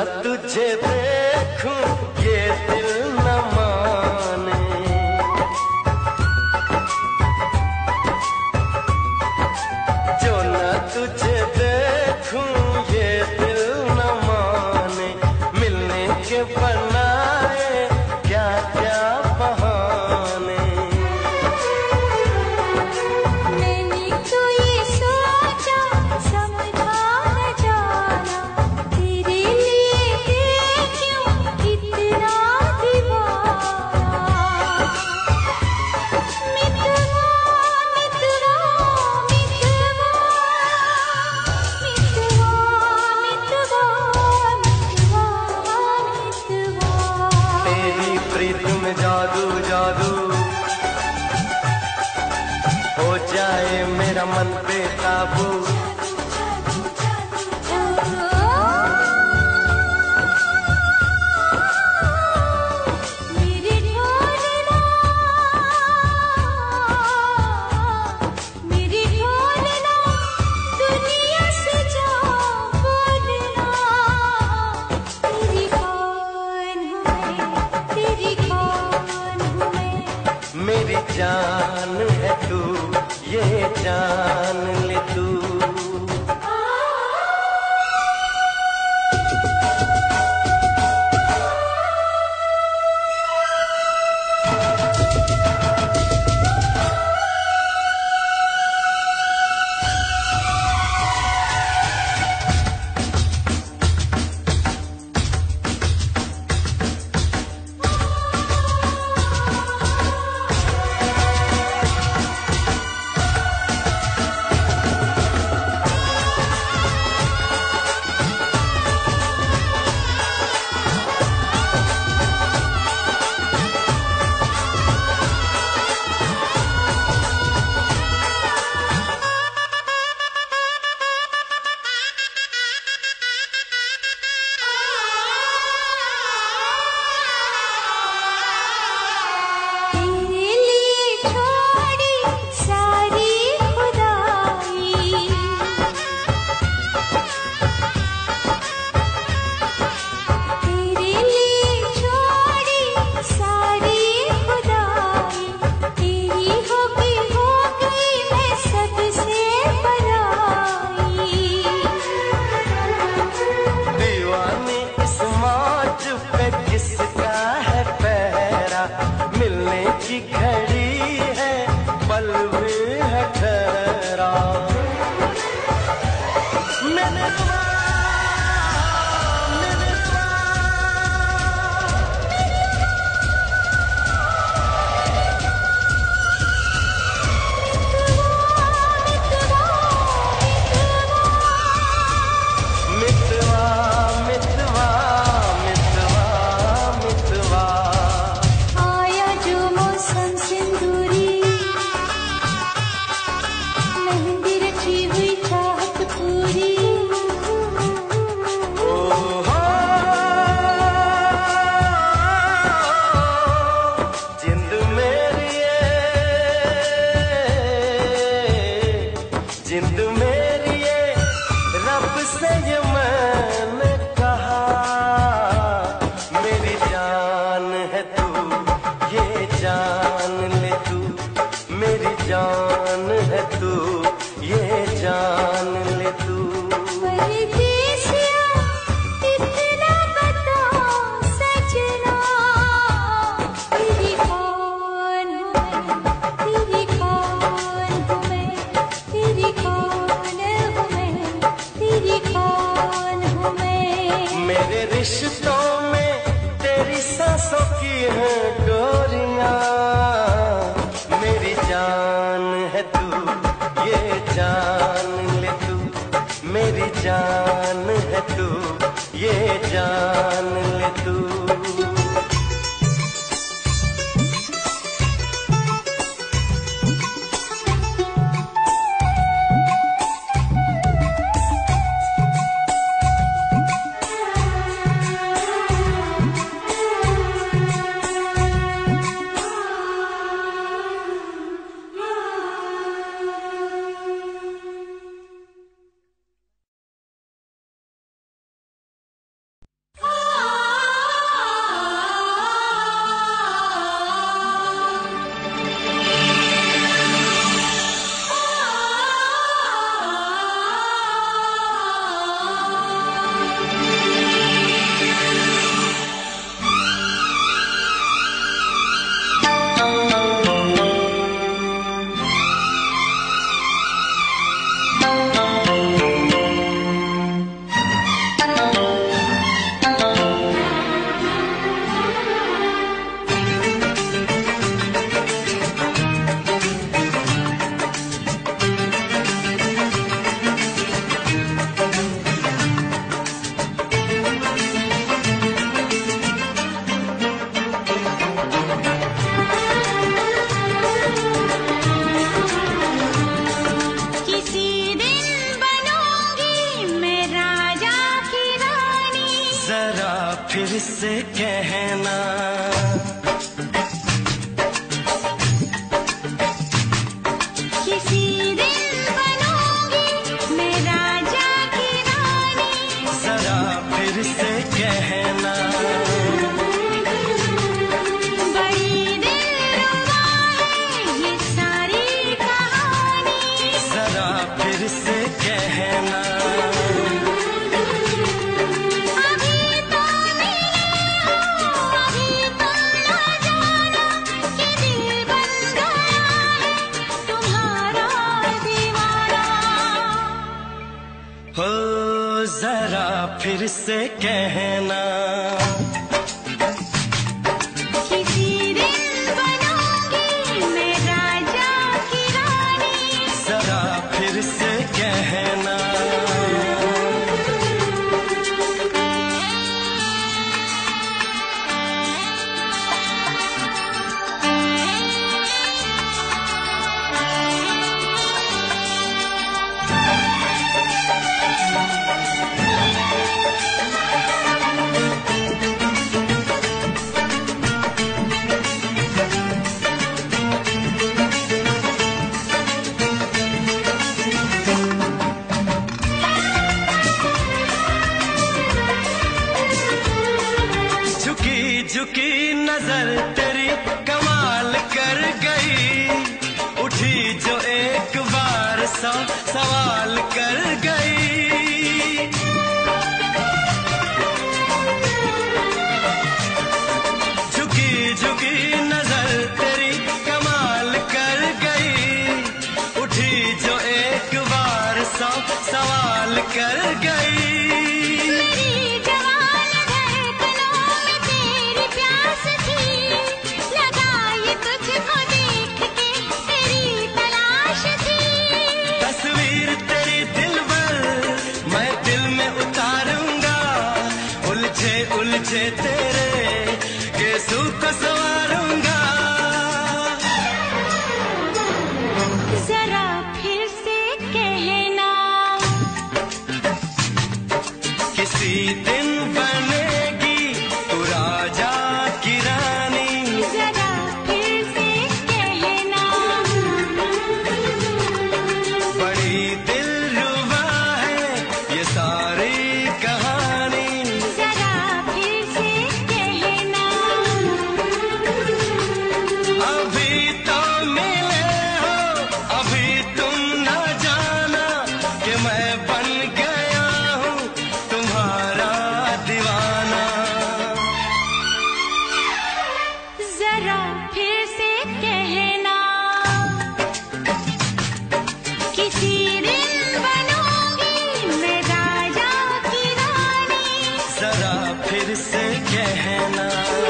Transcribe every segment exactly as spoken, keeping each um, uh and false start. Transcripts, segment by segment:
तुझे देखूं ये दिल न माने, जो न तुझे देखूं ये दिल न माने, मिलने के बनाए क्या क्या बहाने। मैंने तो ये सोचा समझा न जाना, तेरे लिए क्यों इतना दीवाना। मितवा मितवा मितवा मितवा मितवा मितवा। तेरी प्रीत में जादू जादू हो जाए मेरा मन बेकाबू। मेरे ढोलना मेरे ढोलना दुनिया से जा बोलना, तेरी कौन हूँ मैं, तेरी कौन हूँ मैं। मेरी जान है तू ये जान ले तू। तेरे लिए छोड़ी सारी खुदाई, तेरे लिए छोड़ी सारी खुदाई, तेरी हो गई हो गई मैं सबसे पराई। दीवानी इस मौज पे किसका है पहरा, मिलने की घड़ी है पल भी है ठहरा। मैंने मितवा मितवा मितवा मितवा। आया जो मौसम सिंदूरी, मेहंदी रची हुई चाहत पूरी। ओ हो जिंद मेरी ये जिंद मेरी ये रब से ये मैंने कहा, मेरी जान है तू ये जान ले तू। मेरी जान है तू ये जान ले तू। परदेसिया इतना बता सजना, तेरी कौन हूँ मैं, तेरी कौन हूँ मैं, तेरी कौन हूँ मैं, तेरी कौन हूँ मैं। मेरे रिश्तों में तेरी सांसों की है डोरियां, मेरी जान है तू ये जान ले तू। मेरी जान है तू ये जान ले तू। से कहना, किसी दिन बनूंगी मैं राजा की रानी, जरा फिर से कहना, बड़ी दिलरुबा है ये सारी कहानी, जरा फिर से कहना। अभी तो मिले हो, अभी तुम ना जाना कि दिल बन गया है तुम्हारा दीवाना। हो जरा फिर से कहना, किसी दिन बनूंगी मैं राजा की रानी, जरा फिर से कहना। झुकी झुकी नजर तेरी कमाल कर गई, उठी जो एक बार सौ सवाल कर गई। झुकी झुकी नजर तेरी कमाल कर गई, उठी जो एक बार सौ सवाल कर गई। मेरी जवान धड़कनों में तेरी प्यास थी, लगाई तुझको देख के तेरी तलाश थी। तस्वीर तेरी दिलबर मैं दिल में उतारूंगा, उलझे उलझे तेरे केसू को संवारूंगा। जरा फिर से कहना, किसी दिन बनेगी तू राजा की रानी, जरा फिर से कहना, बड़ी दिलरुबा है ये सारी कहानी। जरा फिर से कहना, अभी तो मिले हो, अभी तुम ना जाना कि मैं बन गया हूँ तुम्हारा दीवाना। जरा फिर से कहना, किसी दिन बनूंगी मैं राजा की रानी, जरा फिर से कहना।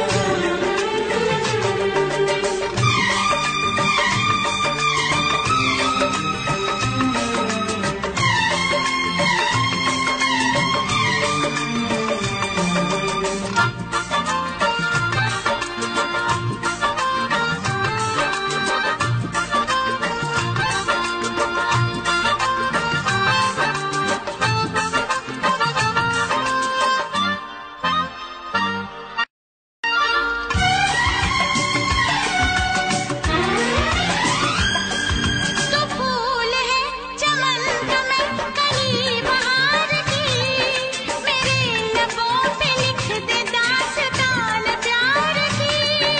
तो फूल है चमन का मैं कली बहार की, मेरे लबों पे लिख दे दास्तान प्यार की।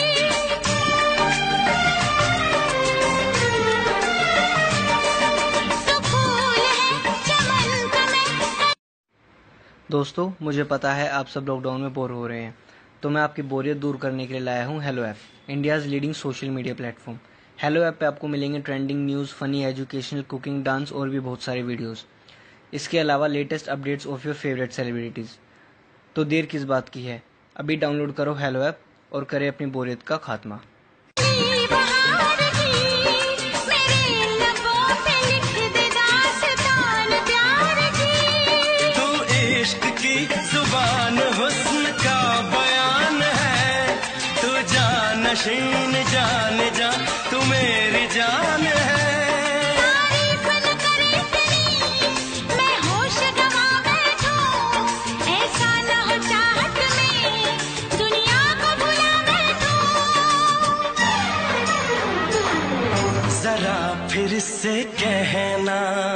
तो फूल है चमन का मैं। दोस्तों, मुझे पता है आप सब लॉकडाउन में बोर हो रहे हैं, तो मैं आपकी बोरियत दूर करने के लिए लाया हूँ hello app, India's leading social media platform. Hello app पे आपको मिलेंगे trending news, funny, educational, cooking, dance और भी बहुत सारे वीडियोस। इसके अलावा latest updates of your favourite celebrities. तो देर किस बात की है, अभी डाउनलोड करो हेलो ऐप और करें अपनी बोरियत का खात्मा। कली बहार की, मेरे लबों पे लिख दे दास्तान प्यार की। तू इश्क की जुबान हुस्न का बयान है, तू जानशीन जान जा तू मेरी जान है। तारीफ न करे तेरी मैं होश गवा बैठूं, ऐसा न हो चाहत में जरा फिर से कहना,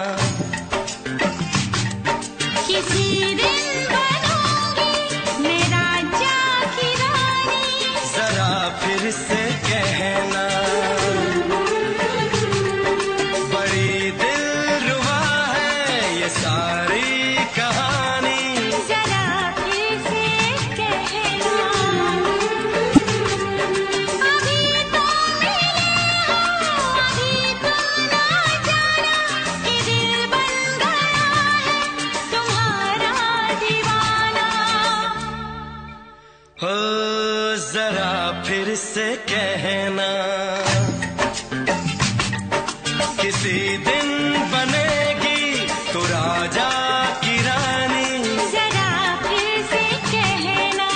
किसी दिन बनूंगी मैं राजा की रानी। जरा फिर से कहना, बड़ी दिलरुबा है ये सारी कहानी। जरा फिर से कहना, अभी तो मिले हो, अभी तुम ना जाना कि दिल बन गया है तुम्हारा दीवाना। हो जरा फिर से कहना, किसी दिन बनेगी तू राजा की रानी। जरा फिर से कहना,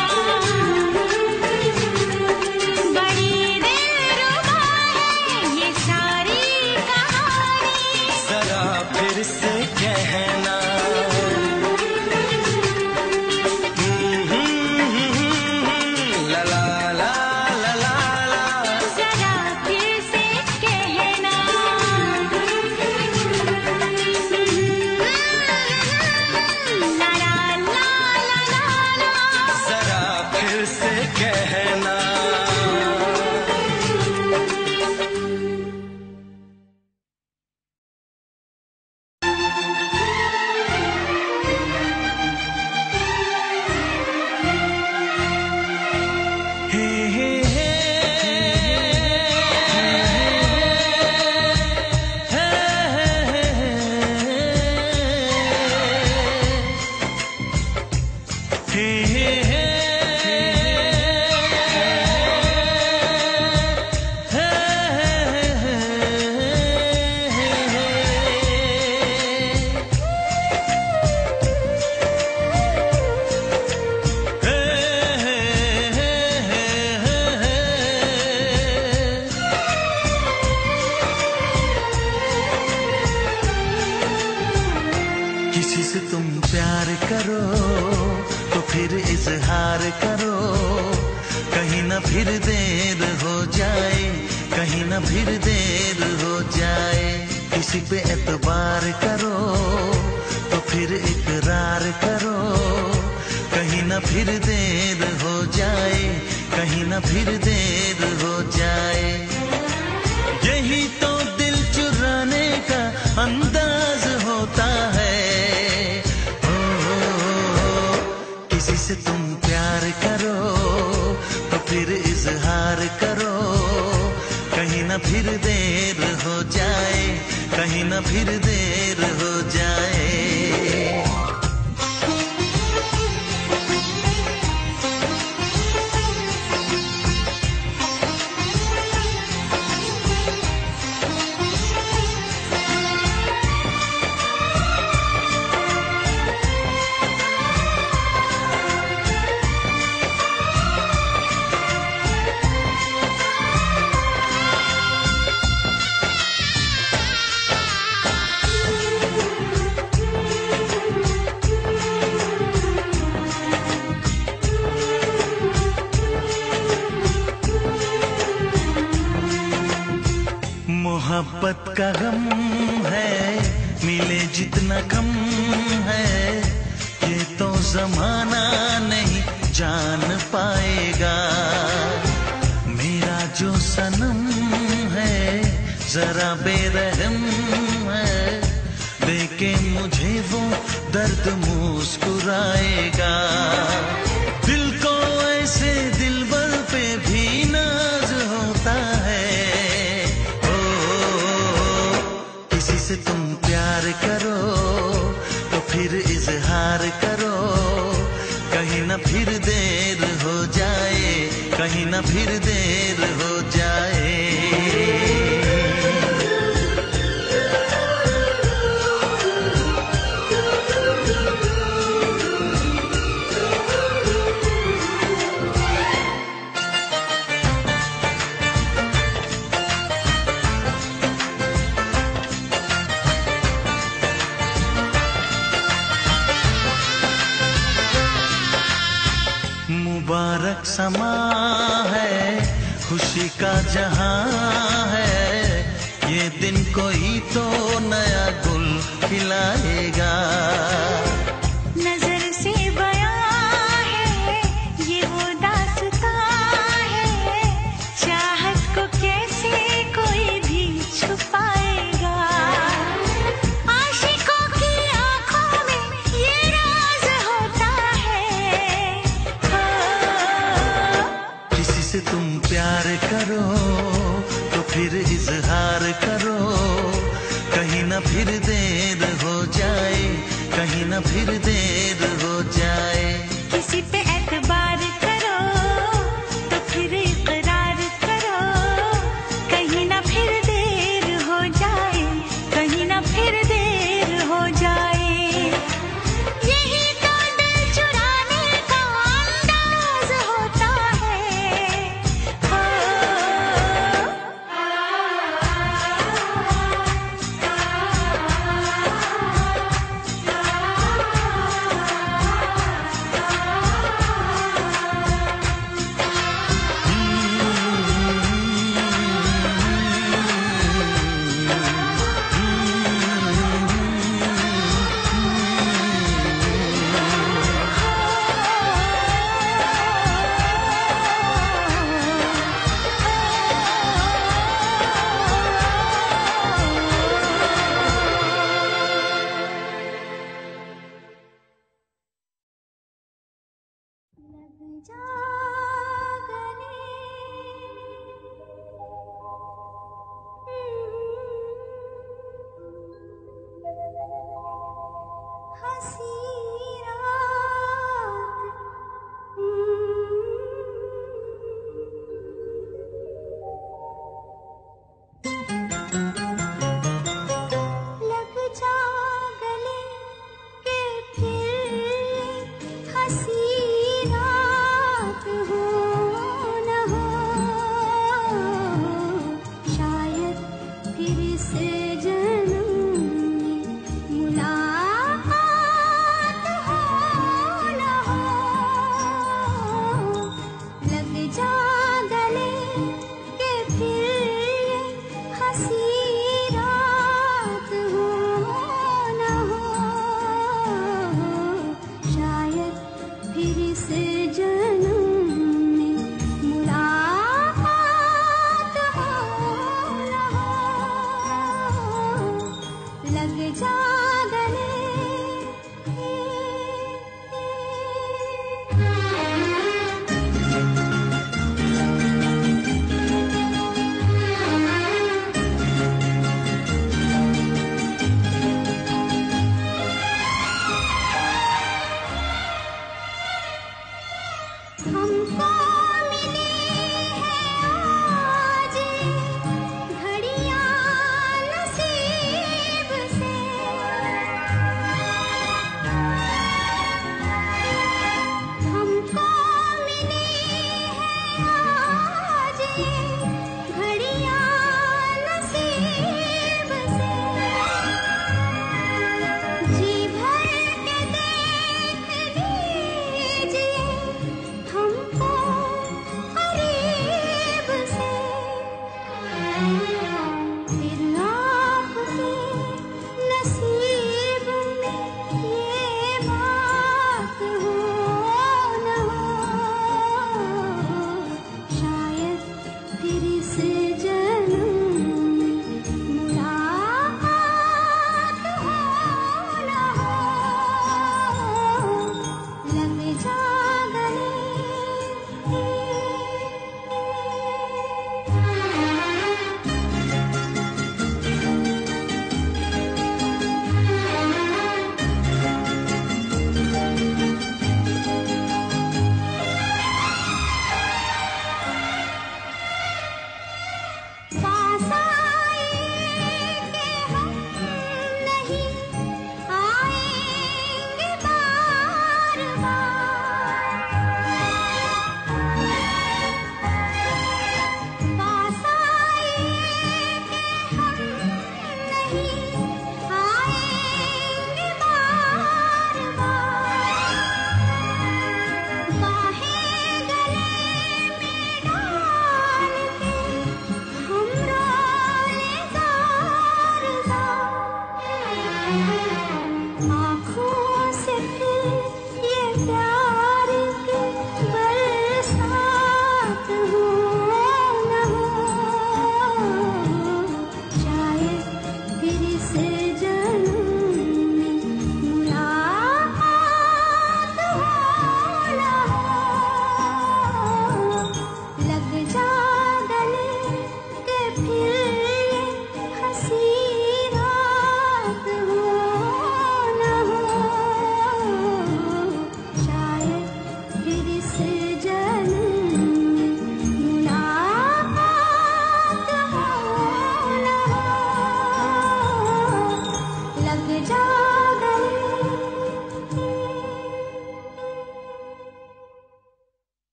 बड़ी दिलरुबा है ये सारी कहानी। जरा फिर से कहना, ला ला ला ला ला ला। जरा फिर से कहना, ला ला ला ला ला ला। जरा फिर से कहना। हे हे हे किसी से तुम प्यार करो तो फिर इजहार करो, कहीं ना फिर देर हो जाए, कहीं ना फिर देर हो जाए। किसी पे एतबार करो तो फिर इकरार करो, कहीं ना फिर देर हो जाए, कहीं ना फिर देर हो जाए। यही तो दिल चुराने का अंदाज होता है। ओ, किसी से तुम प्यार करो तो फिर इजहार करो, कहीं ना फिर देर हो जाए, कहीं ना फिर देर हो जाए। मोहब्बत का गम है, मिले जितना कम है, ये तो जमाना नहीं जान पाएगा। मेरा जो सनम है जरा बेरहम है, देके मुझे वो दर्द मुस्कुराएगा। दिल को ऐसे दिलबर पे भी नाज होता है। से तुम प्यार करो तो फिर इजहार करो, कहीं ना फिर देर हो जाए, कहीं ना फिर देर हो जाए। मुबारक समा है, खुशी का जहां है, ये कोई तो नया गुल खिलाएगा। नजर से बयां है ये वो दास्तां है, चाहत को कैसे कोई भी छुपाएगा। आशिकों की आंखों में ये राज होता है। हो किसी से तुम प्यार करो तो फिर इजहार करो, कहीं ना फिर देर हो जाए, कहीं ना फिर देर हो जाए। किसी पे एतबार करो तो फिर इकरार करो, कहीं ना फिर देर हो जाए, कहीं ना फिर देर हो जाए। यही तो दिल चुराने का अंदाज होता है। हो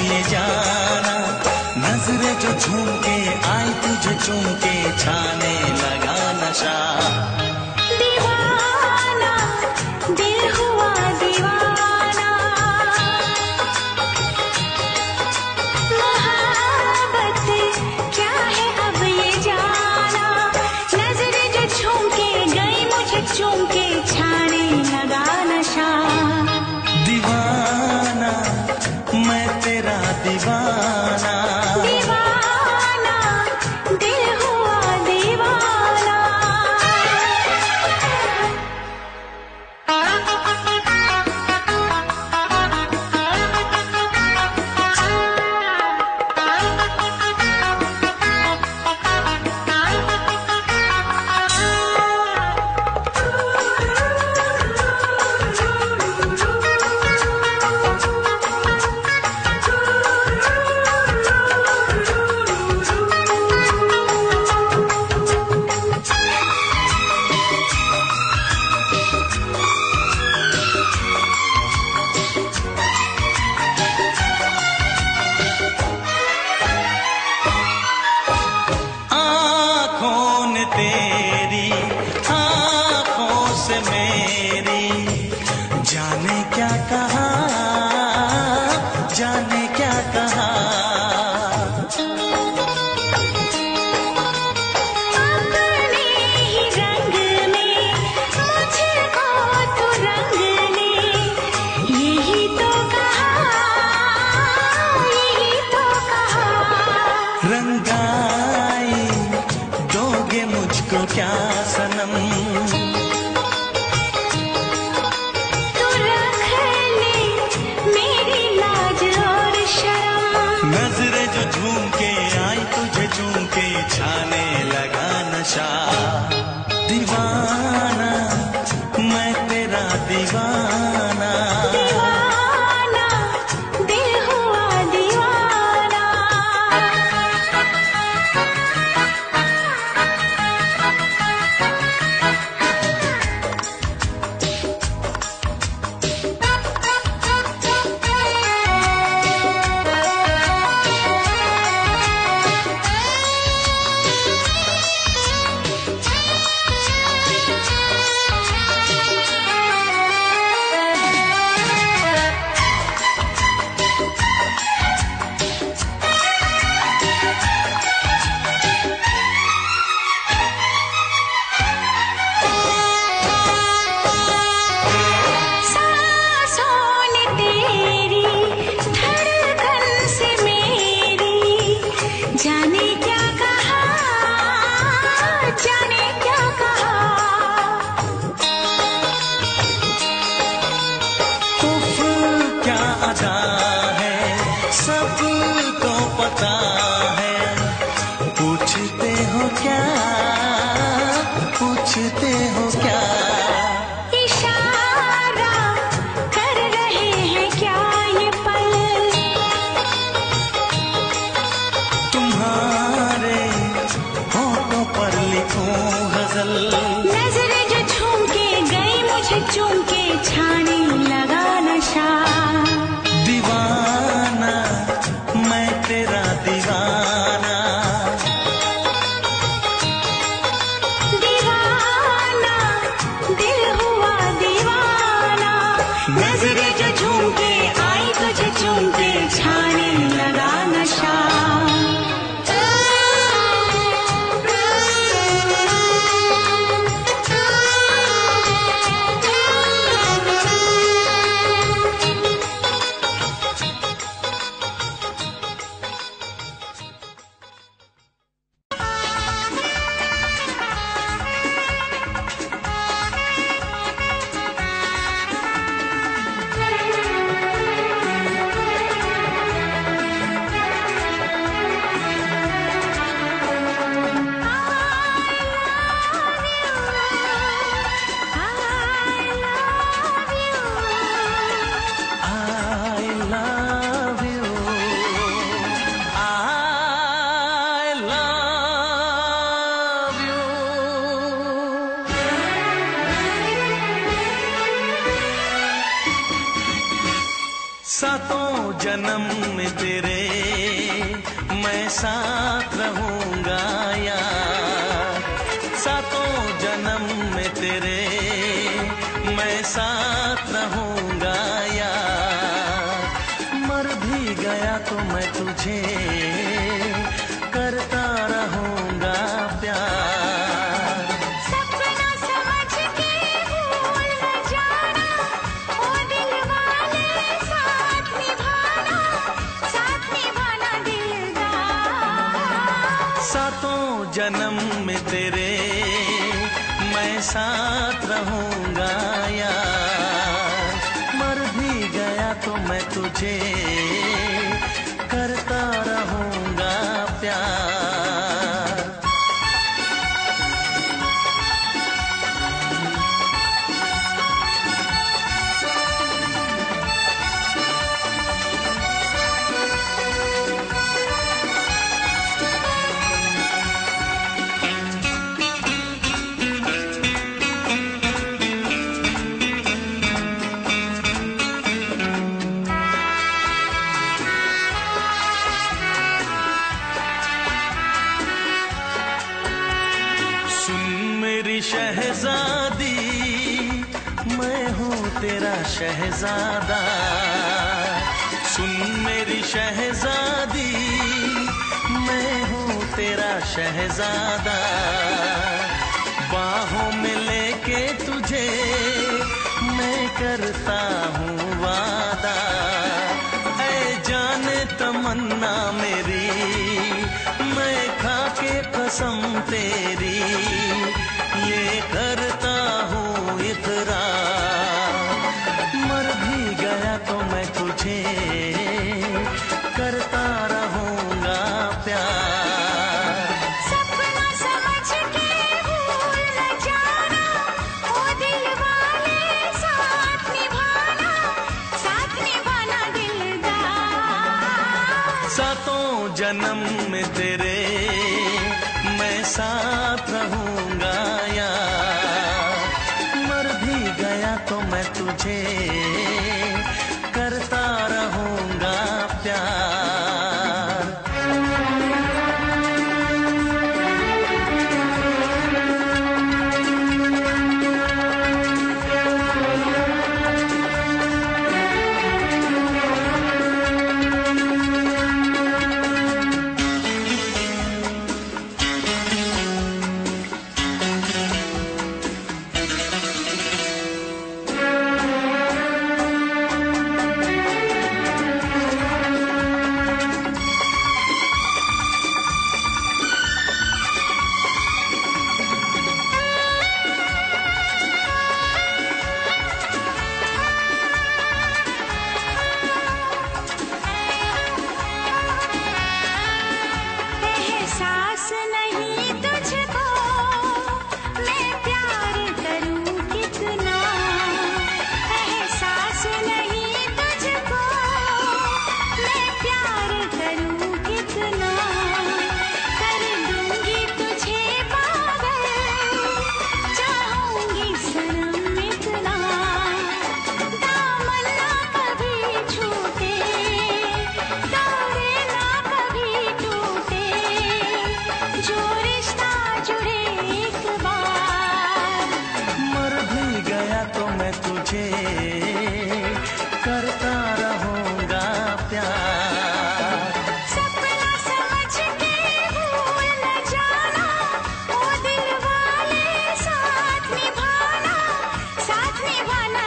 ये जाना, नजरें जो झूम के आई तुझे चूम के छाने लगा नशा। दीवाना दिल हुआ दीवाना, मोहब्बत क्या है अब ये जाना, नजरें जो झूम के गई मुझे चूम के छाने लगा नशा। दीवाना मैं तेरा दीवाना, दीवाना दिल हुआ दीवाना। तेरी आँखों से मेरी जाने क्या कहा, जाने क्या कहा। अपने ही रंग में मुझको तो रंग ले, यही तो कहा, यही तो कहा। रंगाई दोगे मुझको क्या सनम, तू रख ले मेरी लाज और शर्म, नजरें जो झूम के आई तुझे झूम के छाने लगा नशा। दीवाना मैं तेरा दीवाना, दीवाना दिल हुआ दीवाना। जाने क्या कहा, जाने क्या कहा। उफ क्या अदा है सबको पता है, पूछते हो क्या, पूछते हो क्या। इशारा कर रहे हैं क्या ये पल, तुम्हारे होठों पर लिखूं गजल, नजरें जो झूम के गई मुझे चूम के छाने लगा नशा। दीवाना मैं तेरा दीवाना, दीवाना दिल हुआ दीवाना, नजरें जो झूम के आई तुझे चूम के छाने लगा नशा। में तेरे मैं साथ रहूंगा यार, सातों जन्म में तेरे मैं साथ रहूंगा यार, मर भी गया तो मैं तुझे करता रहूंगा प्यार। सपना समझ के भूल न जाना, ओ दिल वाले साथ निभाना, साथ निभाना दिलदार। सातों जन्म में तेरे मैं साथ रहूंगा यार, मर भी गया तो मैं तुझे करता रहूंगा प्यार। शहजादी मैं हूँ तेरा शहजादा, सुन मेरी शहजादी मैं हूँ तेरा शहजादा, बाहों में लेके तुझे मैं करता हूँ वादा, ऐ जाने तमन्ना मेरी मैं खा के कसम तेरी ये करता हूँ इकरार, मर भी गया तो मैं तुझे करता रहूंगा प्यार। सपना समझ के भूल न जाना, ओ दिल वाले साथ निभाना, साथ निभाना दिलदार। सातों जन्म में तेरे मैं साथ रहूंगा यार, मर भी गया तो मैं तुझे करता रहूंगा प्यार। एहसास नहीं तुझको मैं प्यार करूं कितना, एहसास नहीं तुझको मैं प्यार करूं कितना, कर दूंगी तुझे पागल चाहूंगी सनम इतना, दामन ना कभी छूटे तारे ना कभी टूटे, जो रिश्ता जुड़े एक बार। मर भी गया तो मैं तुझे करता रहूंगा प्यार। सपना समझ के भूल न जाना, ओ दिल वाले साथ निभाना, साथ निभाना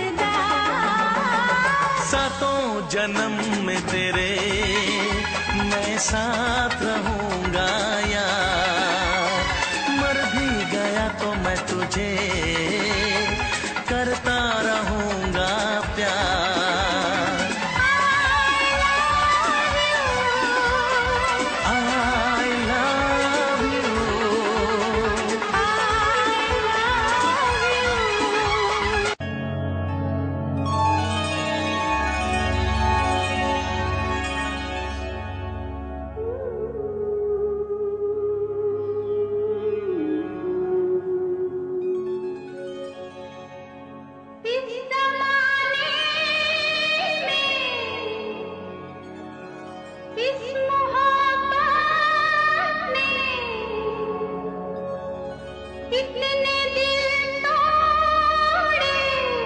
दिलदार। सातों जन्म में तेरे मैं साथ रहूंगा यार, मर भी गया तो मैं तुझे करता रहूंगा प्यार। I love you। I love you। इस मोहब्बत ने कितने दिल तोड़े,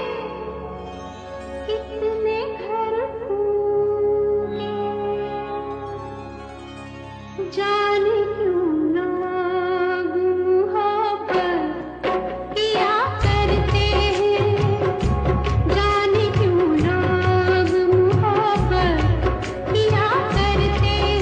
कितने घर फूटे, जाने क्यों लोग मोहब्बत किया करते हैं, जाने क्यों लोग मोहब्बत किया करते हैं।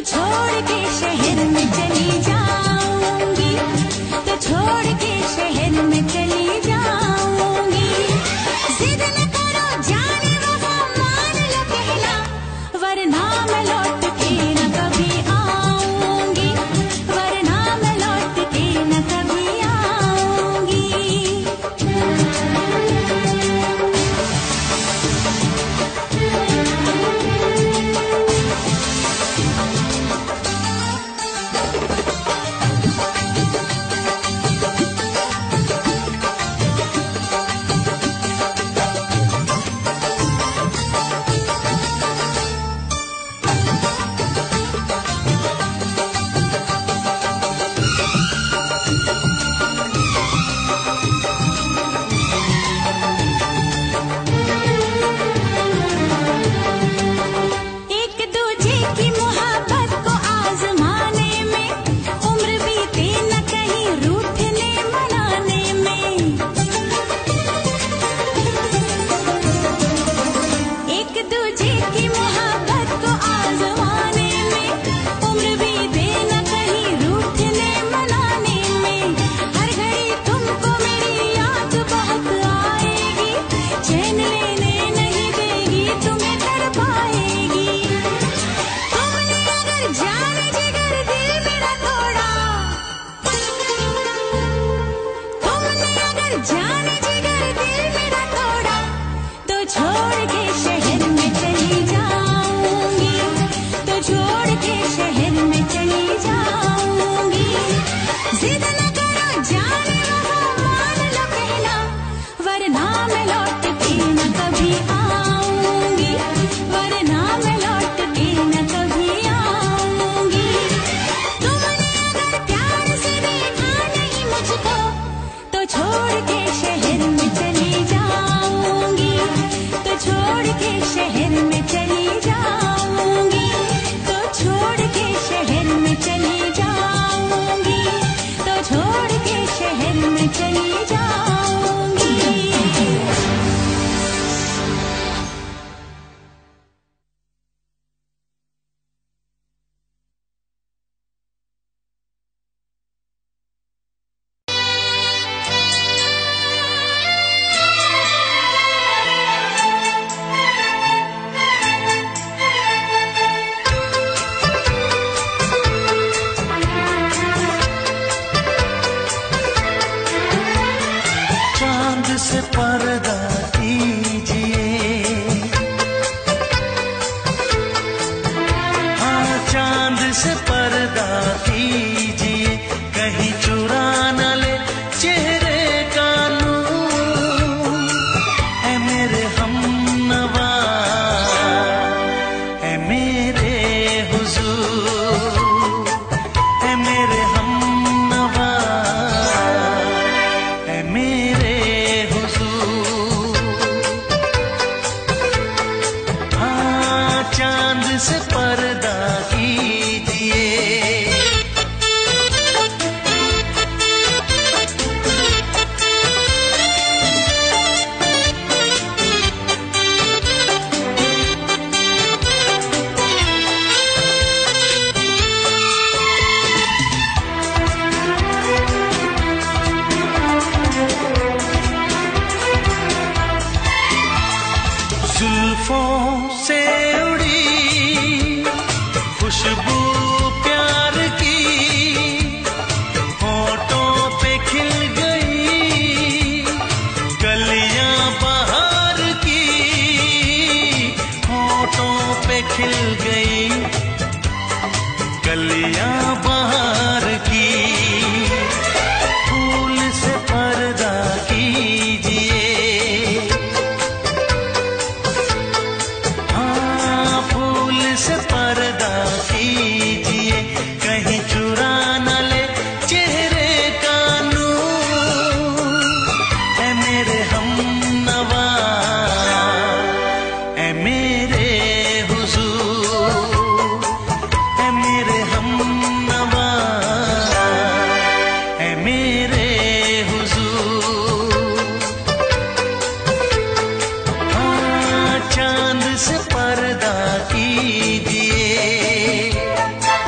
छोड़ के शहर में चली जाऊंगी, तो छोड़ के शहर में चली जाऊंगी। जिद न करो जाने वफा मान लो कहना, वरना मैं लौट के न कभी आऊंगी, वरना मैं लौट के न कभी आऊंगी। एक दूजे की मोहब्बत को आजमाने में उम्र बीते न कहीं रूठने मनाने में। एक दूजे की मोहब्बत को आजमाने में उम्र बीते न कहीं रूठने मनाने में। हर घड़ी तुमको मेरी याद बहुत आएगी, चैन लेने नहीं देगी, तुम्हें तड़पाएगी। तुमने अगर जान जिगर दिल मेरा तोड़ा, तुमने अगर जान जिगर दिल मेरा तोड़ा, तो छोड़ के शहर में चली जाऊंगी, तो छोड़ के शहर में चली जाऊंगी। जिद न करो जाने वफा मान लो कहना, वरना मैं लौट के न कभी आऊंगी, वरना मैं लौट के न कभी आऊंगी। तुमने अगर प्यार से देखा नहीं मुझको, तो छोड़ के शहर में चली जाऊंगी, तो छोड़ के शहर में चली जाऊंगी, तो छोड़ के शहर में चली जाऊंगी, तो छोड़ के शहर में चली जाऊंगी। चांद से पर्दा कीजिए, हाँ चांद से पर्दा कीजिए, कहीं चुरा न ले चेहरे का नूर। ऐ मेरे हमनवा, ऐ मेरे हुजूर, ऐ मेरे हमनवा, ऐ मेरे हुजूर। हाँ चांद से पर्दा कीजिए। जुल्फों से उड़ी खुशबू प्यार की, होठों पे खिल गई कलियां बहार की, होठों पे खिल गई कलियां बहार की। फूल से पर्दा कीजिए, हाँ फूल से पर्दा कीजिए, कहीं चुरा न ले चेहरे का नूर। ऐ मेरे हमनवा, ऐ मेरे हुजूर, ऐ मेरे हमनवा, ऐ मेरे हुजूर। हाँ चांद से पर्दा कीजिए।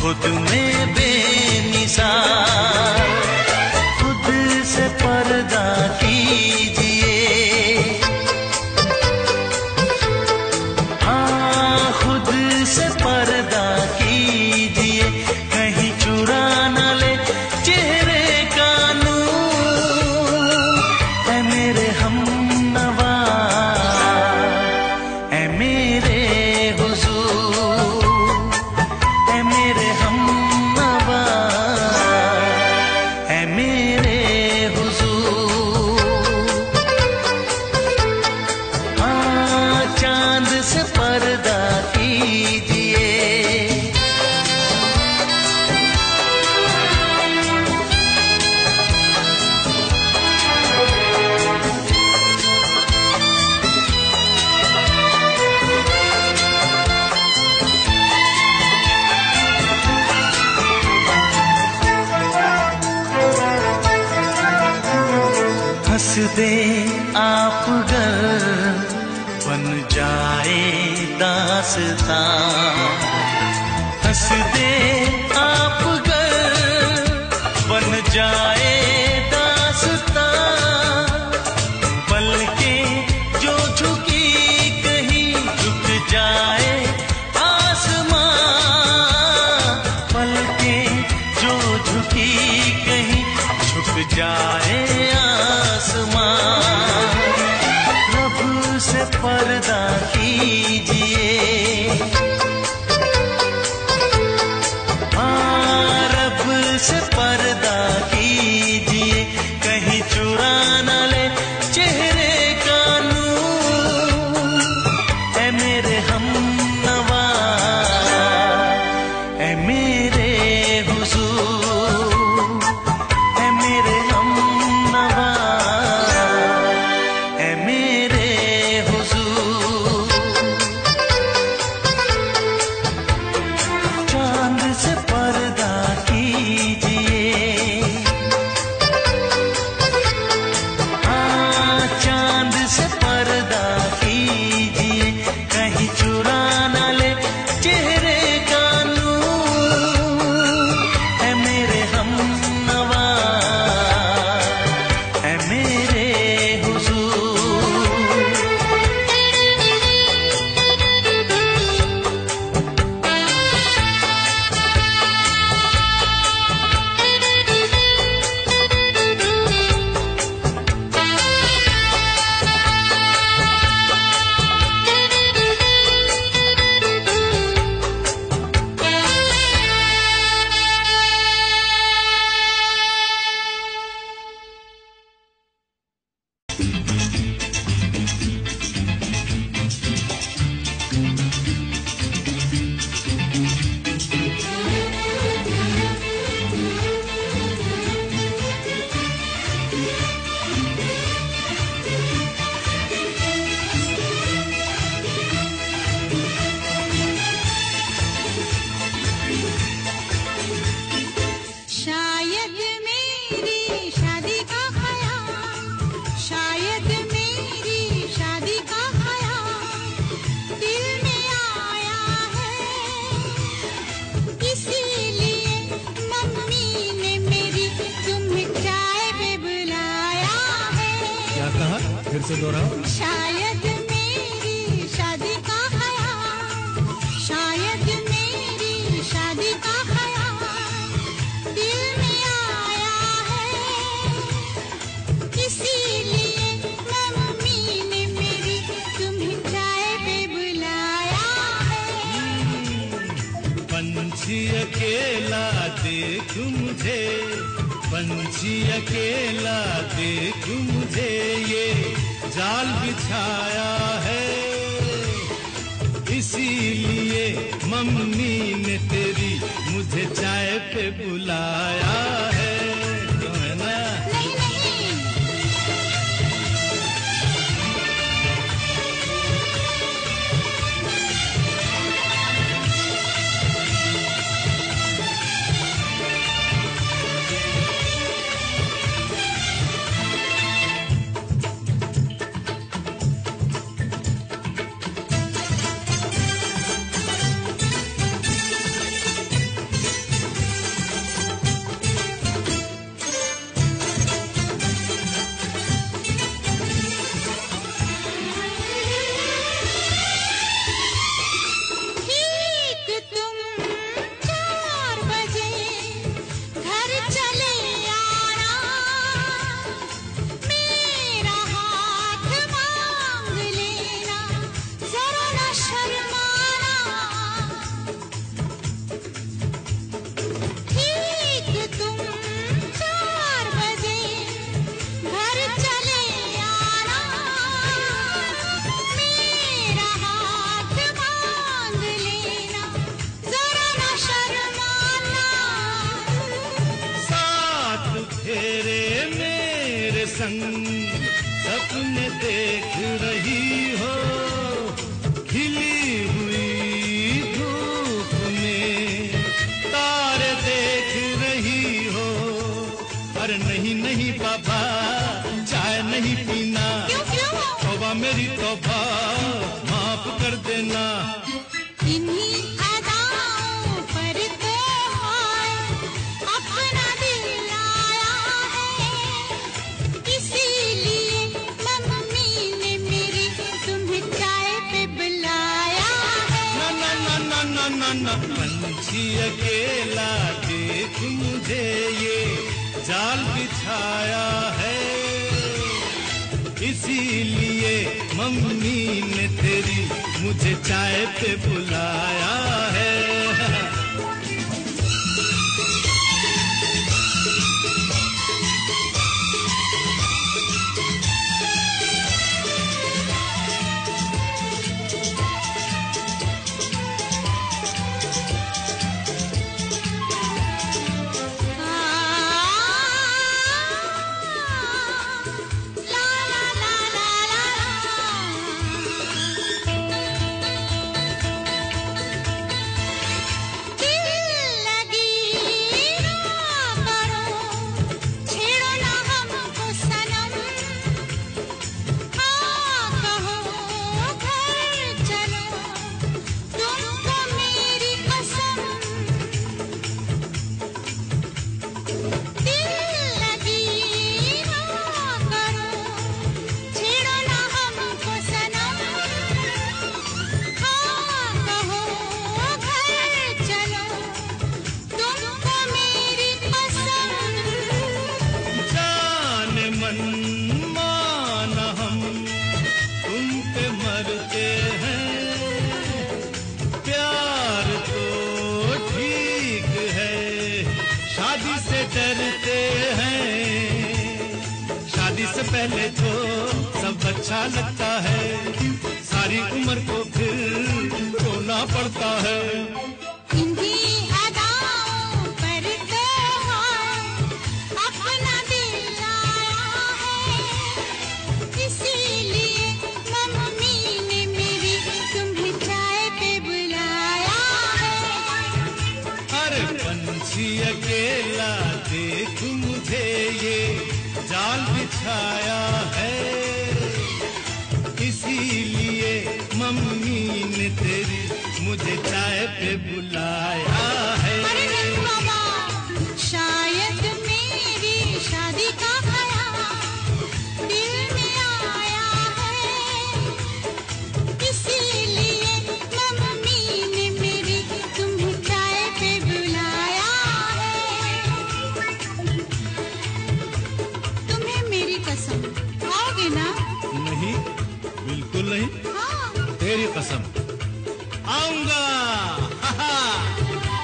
खुद में बेमिसाल, खुद से पर्दा कीजिए, हाँ खुद से पर्दा कीजिए, कहीं चुरा न ले चेहरे का नूर। ऐ मेरे हमनवा, ऐ मेरे हुजूर, ऐ मेरे हमनवा, ऐ मेरे हुजूर। हाँ चांद से पर्दा कीजिए, हंस दे आप गर बन जाए दास्तां, हंस दे आप गर बन जाए दास्तां। पलकें जो झुकी कहीं झुक जाए आसमां, पलकें जो झुकी कहीं झुक जाए आसमां। रब से पर्दा कीजिए, हाँ रब से पर्दा कीजिए, कहीं चुरा न ले चेहरे का नूर। ऐ मेरे हमनवा, ऐ मेरे हुजूर, ऐ मेरे हमनवा, ऐ मेरे हुजूर। चांद से पर्दा कीजिए, हाँ चांद से पर्दा कीजिए, कहीं चुरा न ले चेहरे का नूर। ऐ मेरे हमनवा, ऐ मेरे हुजूर। शायद मेरी शादी का ख्याल, शायद मेरी शादी का ख्याल दिल में आया है, इसीलिए मम्मी ने मेरी तुम्हें चाय पे बुलाया है। क्या कहा? फिर से दोहराओ। शायद मेरी शादी का ख्याल, शायद मेरी शादी का ख्याल दिल में आया है, इसीलिए मम्मी ने मेरी तुम्हें चाय पे बुलाया है। पंछी अकेला देख मुझे, पंछी अकेला देख मुझे, ये जाल बिछाया है, इसीलिए मम्मी ने तेरी मुझे चाय पे बुलाया है। क्यों है ना? नहीं नहीं, संग सपने देख रही हो, खिली हुई धूप में तारे देख रही हो। अरे नहीं नहीं बाबा, चाय नहीं पीना, तौबा मेरी तौबा, माफ कर देना। इन्हीं अदाओं पर तो हाय अपना दिल आया है, इसीलिए मम्मी ने मेरी तुम्हें चाय पे बुलाया है। ना ना ना ना ना ना ना, पंछी अकेला देख मुझे ये जाल बिछाया है, इसीलिए मम्मी ने तेरी मुझे चाय पे बुलाया है। डरते हैं, शादी से पहले तो सब अच्छा लगता है, सारी उम्र को फिर रोना पड़ता है। इन्हीं अदाओं पर तो हाय अपना दिल आया है, इसीलिए मम्मी ने मेरी तुम्हें चाय पे बुलाया है। अरे पंछी अकेला देख मुझे ये जाल बिछाया है, इसीलिए मम्मी ने तेरी मुझे चाय पे बुलाया है। अरे नहीं बाबा, शायद मेरी शादी का ख्याल दिल में आया है, इसीलिए मम्मी ने मेरी तुम्हें चाय पे बुलाया है। तुम्हें मेरी कसम, आओगे ना? नहीं, बिल्कुल नहीं, हाँ। तेरी कसम आऊंगा। हा हा।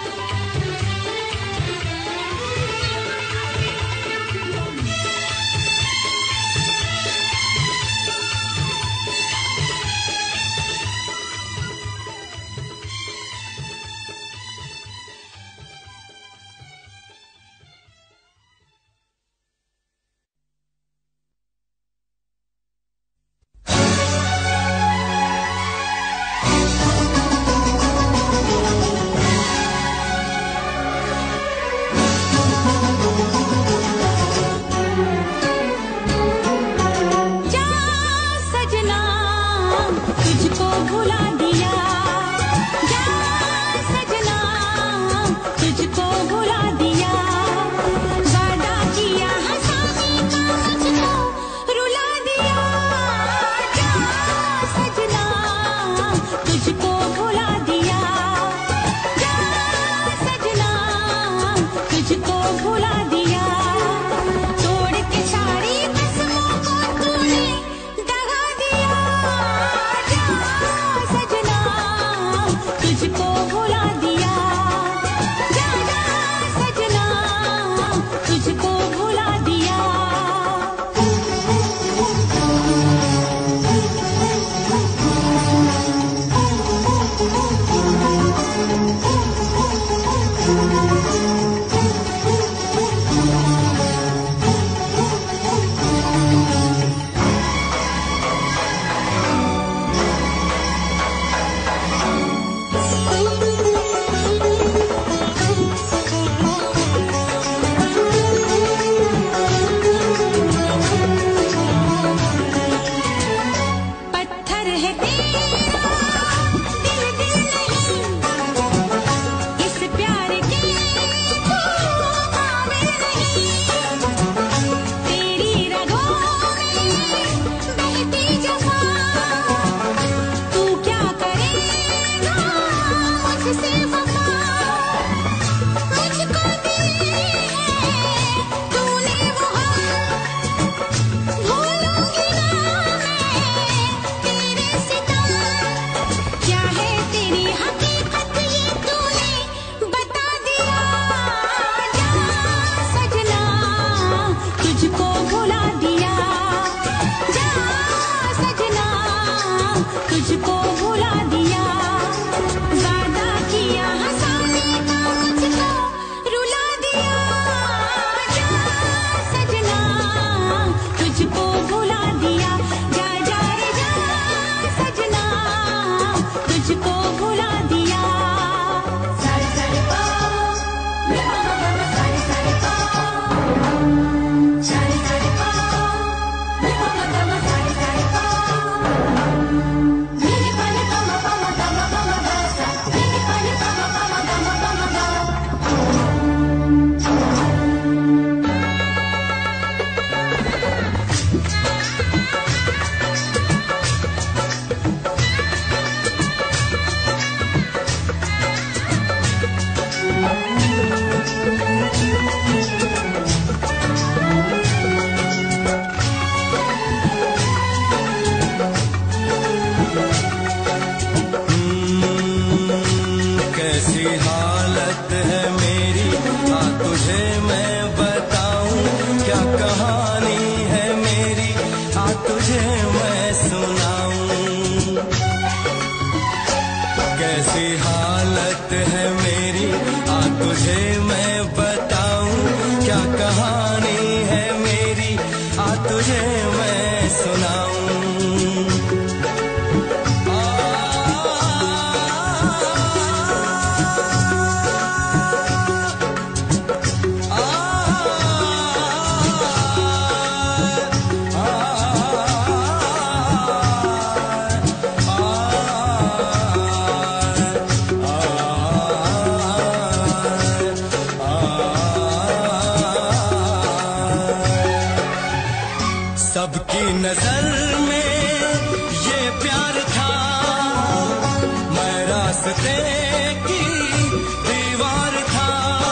नजर में ये प्यार था, मैं रास्ते की दीवार था।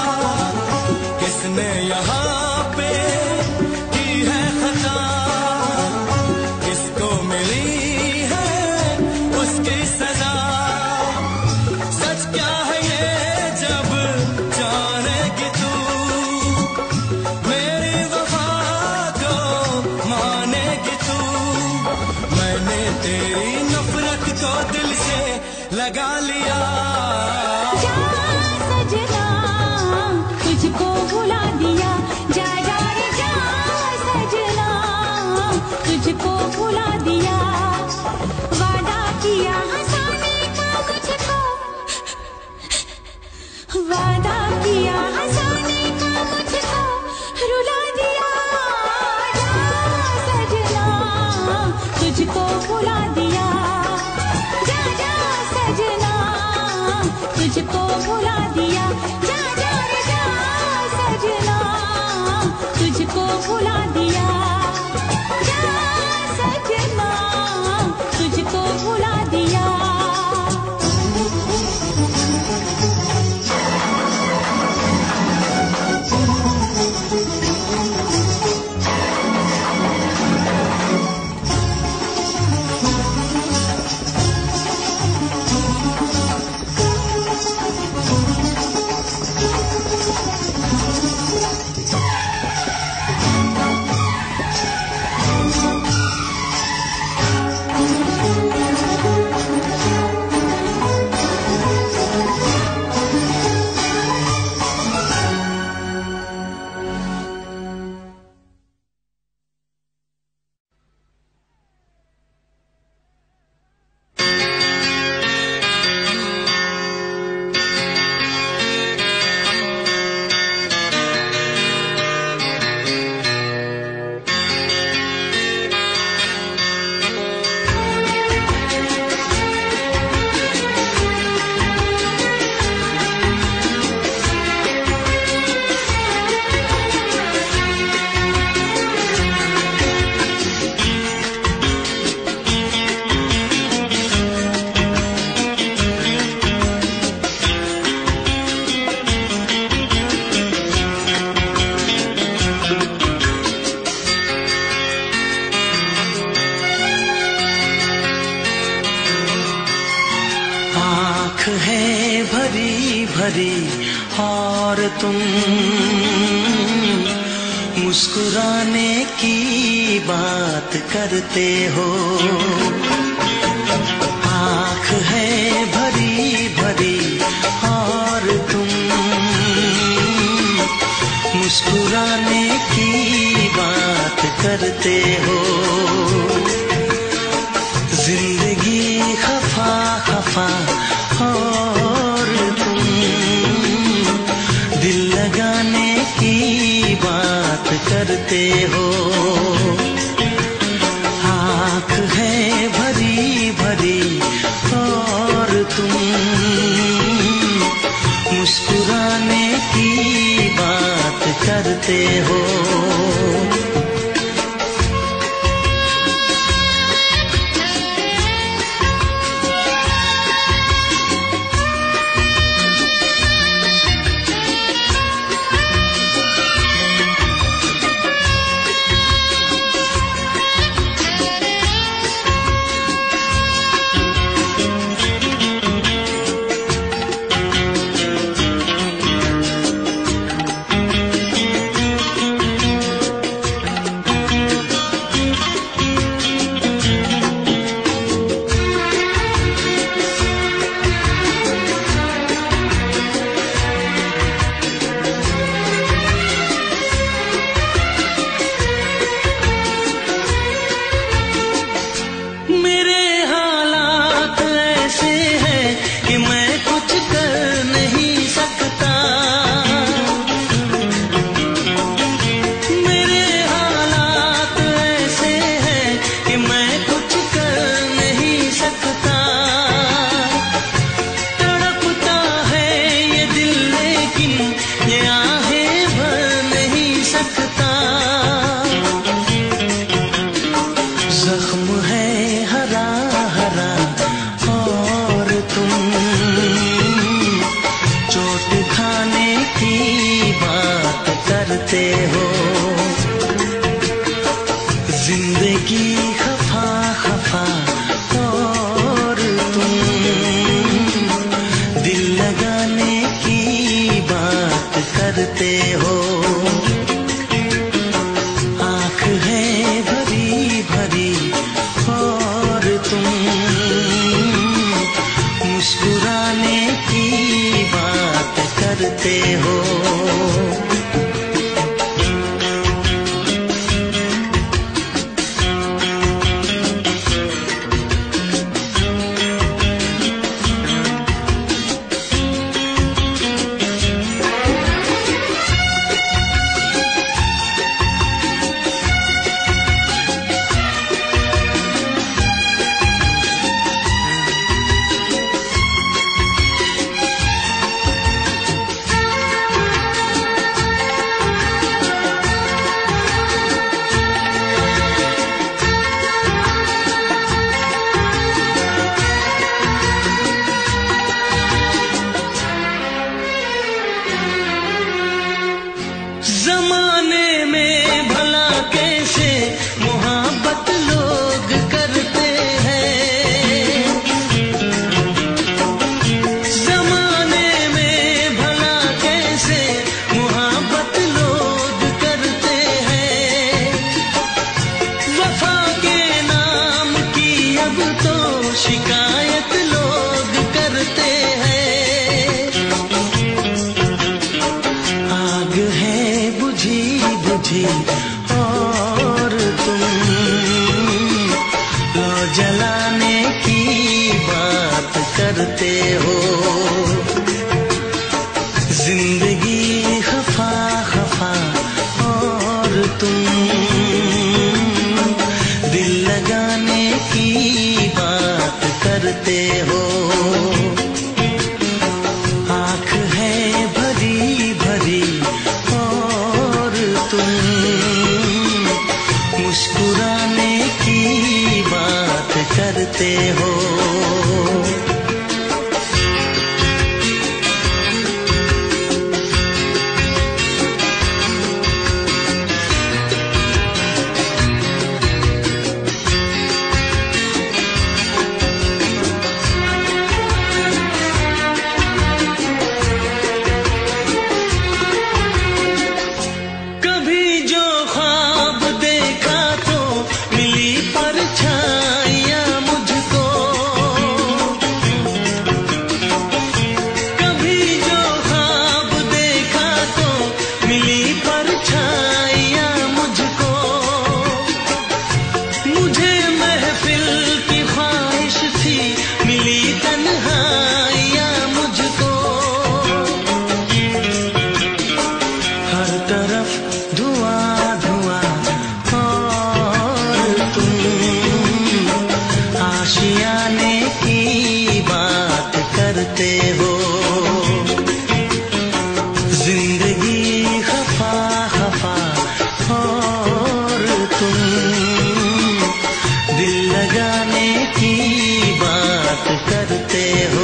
किसने यहाँ पे की है खता, किसको मिली है उसकी सजा। सच क्या है ये जब जानेगी तू, मेरी वफा को मानेगी तू। मैंने तेरी नफरत को दिल से लगा लिया। जा सजना तुझको भुला दिया, जा जा रे जा सजना तुझको भुला दिया। वादा किया हंसाने का मुझको, वादा किया हंसाने का मुझको रुला दिया। जा सजना तुझको भुला दिया, जा जा सजना तुझको भुला दिया। जा जा रे जा सजना तुझको भुला दिया, जा सजना तुझको भुला दिया। आँख है भरी भरी और तुम मुस्कुराने की बात करते हो। आँख है भरी भरी और तुम मुस्कुराने की बात करते हो। जिंदगी खफा खफा और तुम दिल लगाने की बात करते हो। आँख है भरी भरी और तुम मुस्कुराने की बात करते हो। खाने की बात करते हो। जिंदगी खफा खफा और तुम दिल लगाने की बात करते हो। आँख है भरी भरी और तुम मुस्कुराने की बात करते हो। जमाने में भला कैसे मोहब्बत लोग करते हैं। जमाने में भला कैसे मोहब्बत लोग करते हैं। वफा के नाम की अब तो शिकायत लोग करते हैं। आग है बुझी बुझी और तुम लो जलाने की बात करते हो। जिंदगी खफा खफा और तुम दिल लगाने की बात करते हो। आँख है भरी भरी और तुम मुस्कुराने की बात करते हो। कभी जो ख्वाब देखा तो मिली परछाइयाँ मुझको। कभी जो ख्वाब देखा तो मिली परछाइयाँ मुझको। मुझे महफिल की ख्वाहिश थी मिली तन्हाइयाँ मुझको। हर तरफ धुआं धुआं और तुम आशियाने की बात करते हो। जिंदगी खफा खफा और तुम दिल लगाने की बात करते हो।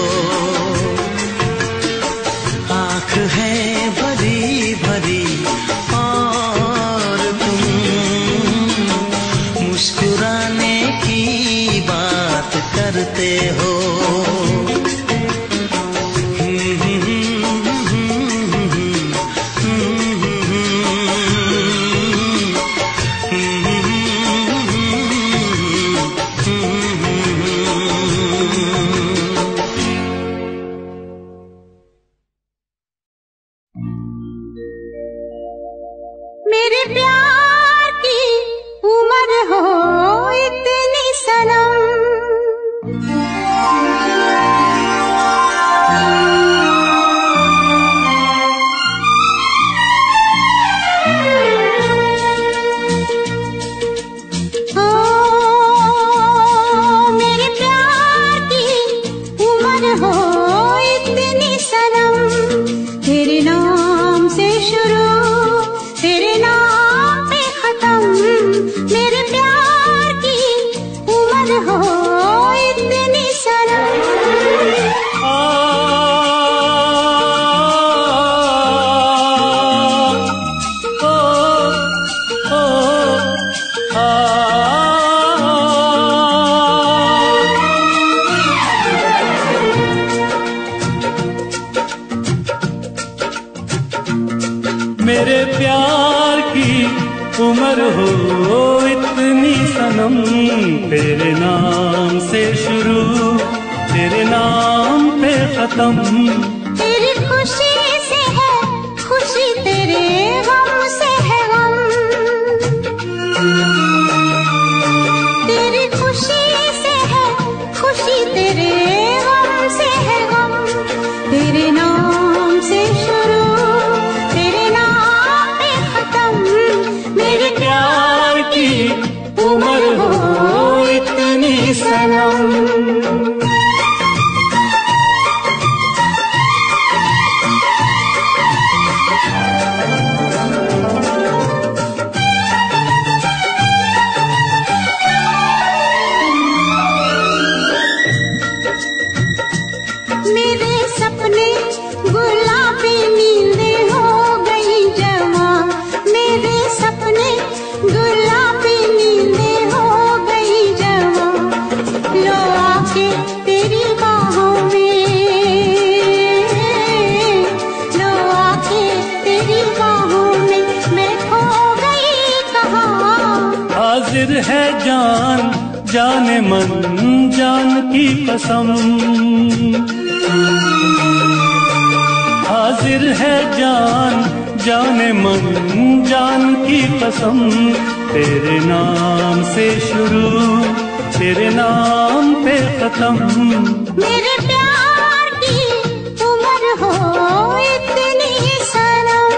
आँख है भरी भरी और तुम मुस्कुराने की बात करते हो। मेरे प्यार की उम्र हो इतनी सनम। ओ मेरे प्यार की उम्र हो इतनी सनम। तेरे नाम से शुरू तेरे नाम मेरे प्यार की उम्र हो इतनी सनम, तेरे नाम से शुरू तेरे नाम पे खत्म। तेरी खुशी से है खुशी, तेरे गम से है गम। तेरी खुशी से है खुशी, तेरे गम से है गम। तेरे नाम से शुरू तेरे नाम पे खत्म। मेरे प्यार की उम्र हो इतनी सनम। हाजिर है जान जाने मन जान की कसम, हाजिर है जान जाने मन जान की कसम। तेरे नाम से शुरू तेरे नाम पे खत्म। मेरे प्यार की उम्र हो इतनी सनम।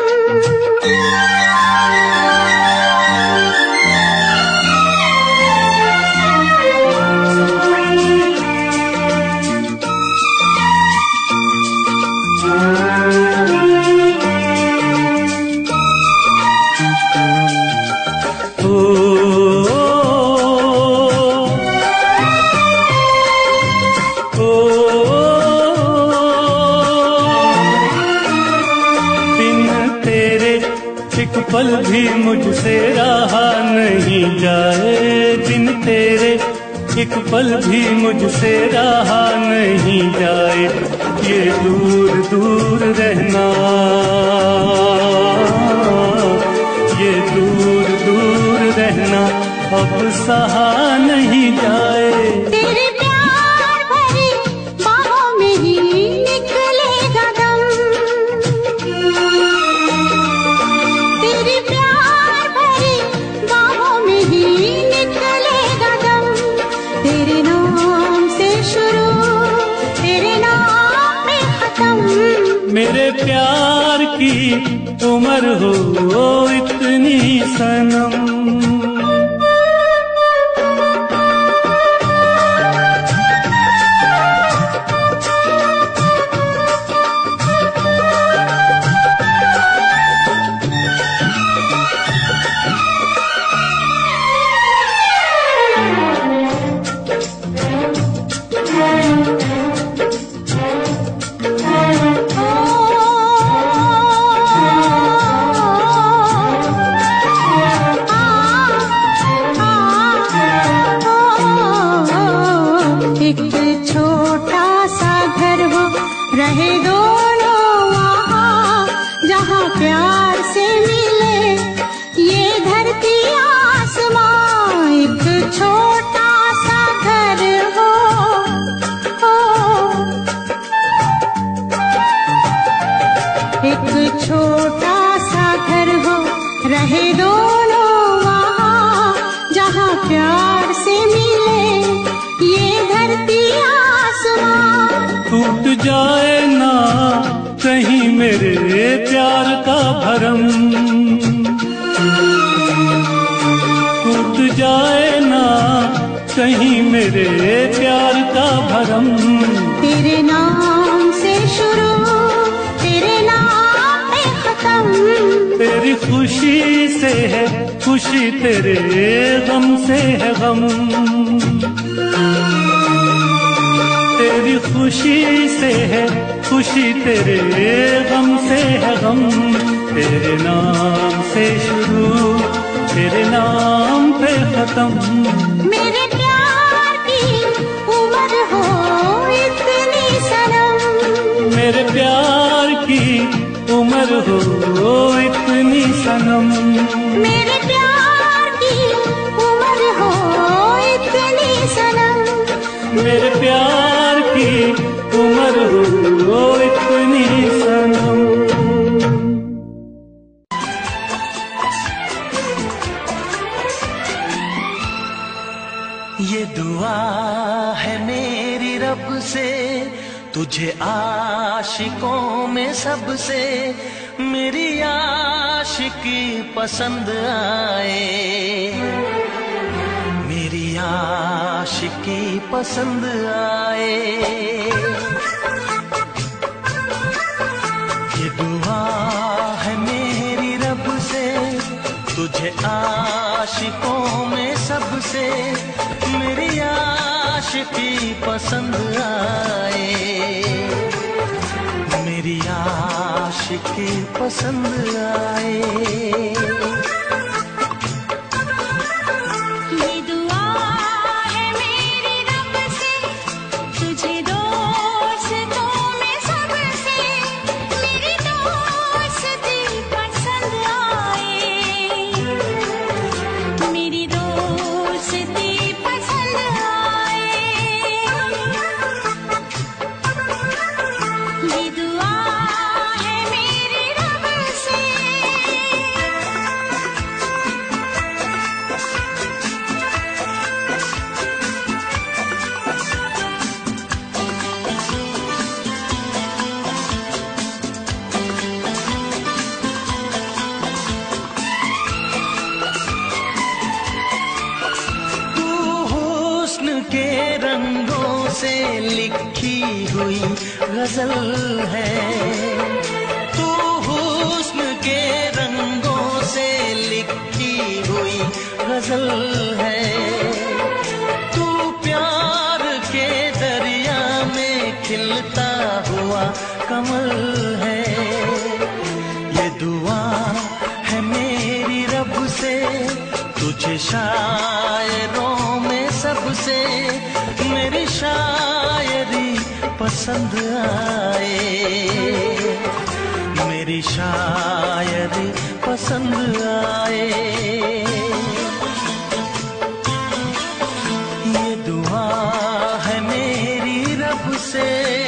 एक पल भी मुझसे रहा नहीं जाए, बिन तेरे एक पल भी मुझसे रहा नहीं जाए। ये दूर दूर रहना, ये दूर दूर रहना अब सहा नहीं जाए। तेरे प्यार भरी बाहों में ही निकलेगा दम। तेरे प्यार भरी बाहों में ही निकलेगा दम। तेरे नाम से शुरू तेरे नाम पे खत्म। मेरे प्यार की उम्र हो इतनी सनम। रहे दोनों वहाँ जहाँ प्यार से मिले ये धरती आसमां। एक छोटा सा घर हो, हो एक छोटा सा घर हो, रहे दोनों वहाँ जहाँ प्यार से मिले ये धरती आसमां। टूट जाए ना कहीं मेरे प्यार का भरम, टूट जाए ना कहीं मेरे प्यार का भरम। तेरे नाम से शुरू तेरे नाम पे खत्म। तेरी खुशी से है खुशी, तेरे गम से है गम। तेरी खुशी से है खुशी, तेरे गम से है गम। तेरे नाम से शुरू तेरे नाम पे खत्म। मेरे प्यार की उम्र हो इतनी सनम। मेरे प्यार की उम्र उम्र हो इतनी सनम, मेरे प्यार की उम्र हो इतनी सनम, मेरे प्यार की उम्र हो इतनी सनम। ये दुआ है मेरी रब से, तुझे आशिकों में सबसे मेरी आशिकी पसंद आए, मेरी आशिकी पसंद आए। ये दुआ है मेरी रब से, तुझे आशिकों में सबसे मेरी आशिकी पसंद आए, मेरी आशिकी पसंद आए। ये दुआ है मेरी रब से, तुझे दोस्तों में सबसे मेरी दोस्ती पसंद आए, मेरी दोस्ती पसंद आए। ये दुआ है मेरी रब से। तू हुस्न के रंगों से लिखी हुई गजल है, तू हुस्न के रंगों से लिखी हुई गजल है, तू प्यार के दरिया में खिलता हुआ कमल है। ये दुआ है मेरी रब से, तुझे शायरों में सबसे मेरी शायरी पसंद आए, मेरी शायरी पसंद आए। ये दुआ है मेरी रब से।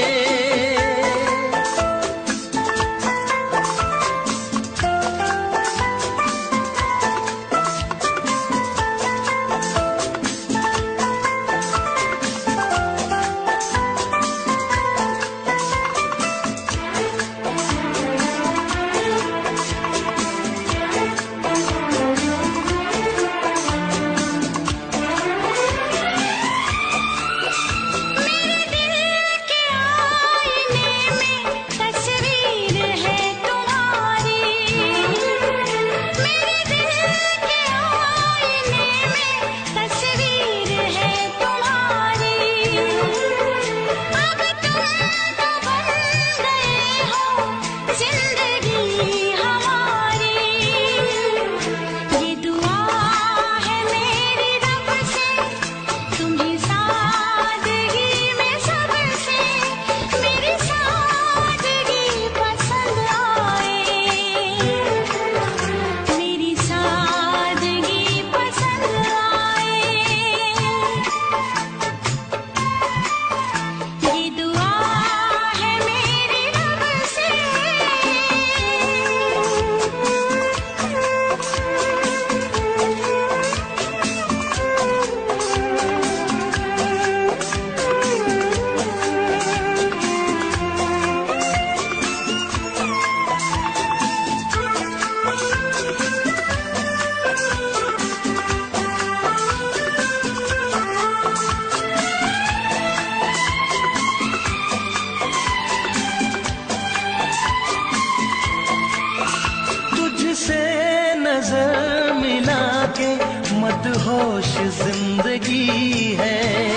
मदहोश जिंदगी है,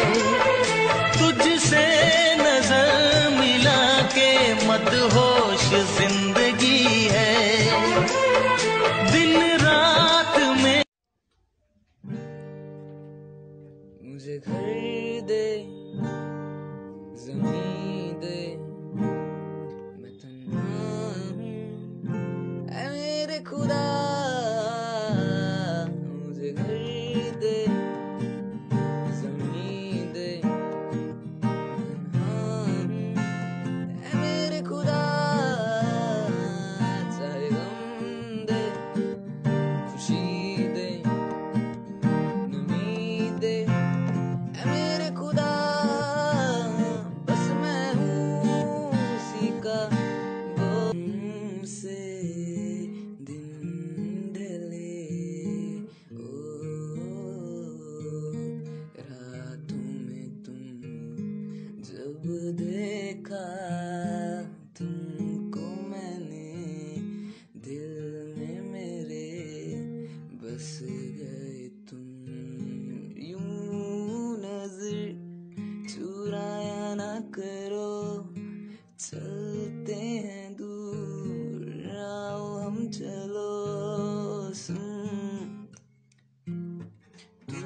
तुझसे नजर मिला के मदहोश जिंदगी है। दिन रात में मुझे घर दे ज़मीं दे, मैं तन्हा हूँ खुदा मुझे घर दे, ज़मीं दे, हाँ, ऐ मेरे खुदा चाहे गम दे, खुशी दे, नमी दे, ऐ मेरे खुदा बस मैं हूँ उसी का से दिन ढले, ओ रातों में तुम जब देखा तुमको मैंने, दिल में मेरे बस गए तुम, यूं नजर चुराया ना करो, चलते हैं दूर आओ हम चलो, सुन तू